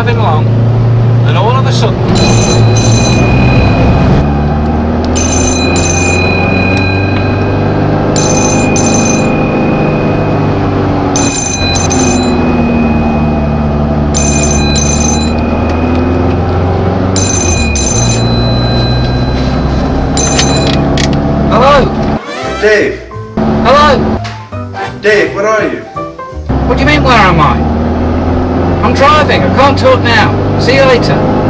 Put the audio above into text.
driving along, and all of a sudden... Hello? Dave! Hello? Dave, where are you? What do you mean, where am I? I'm driving, I can't talk now. See you later.